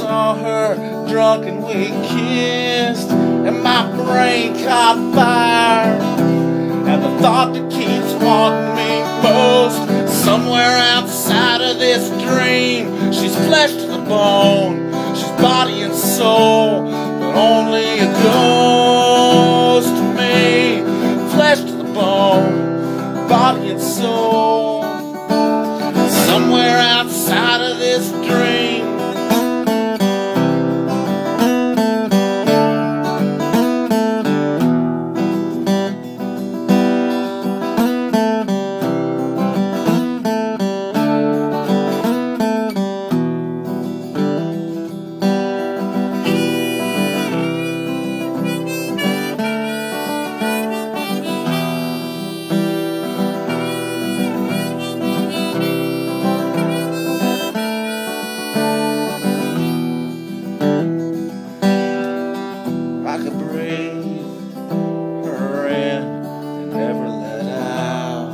saw her drunk and we kissed, and my brain caught fire. And the thought that keeps haunting me most, somewhere outside of this dream, she's flesh to the bone, she's body and soul, but only a ghost to me. Flesh to the bone, body and soul, somewhere outside of this dream. I could breathe her in and never let out.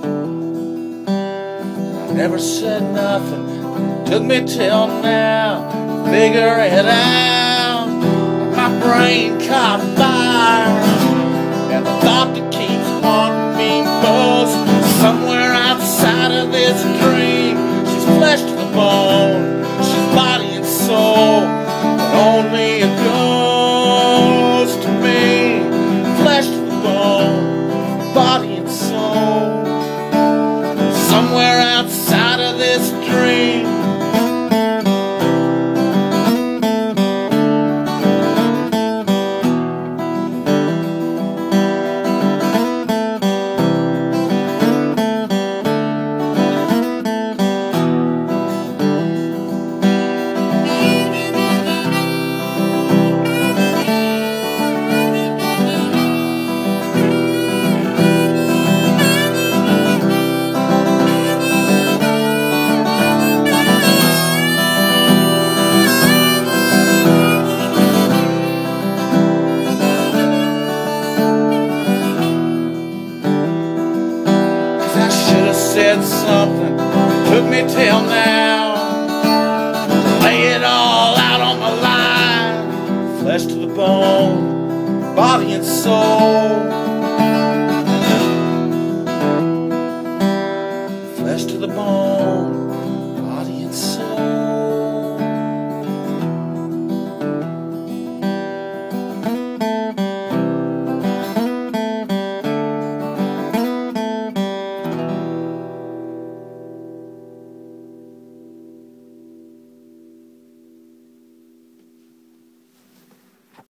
I never said nothing, it took me till now to figure it out. My brain caught fire, and the thought that keeps haunting me most, somewhere outside of this dream, she's flesh to the bone, she's body and soul, but only a ghost to me. Flesh to the bone, body and soul, somewhere outside of this dream. Said something, took me till now, lay it all out on the line, flesh to the bone, body and soul.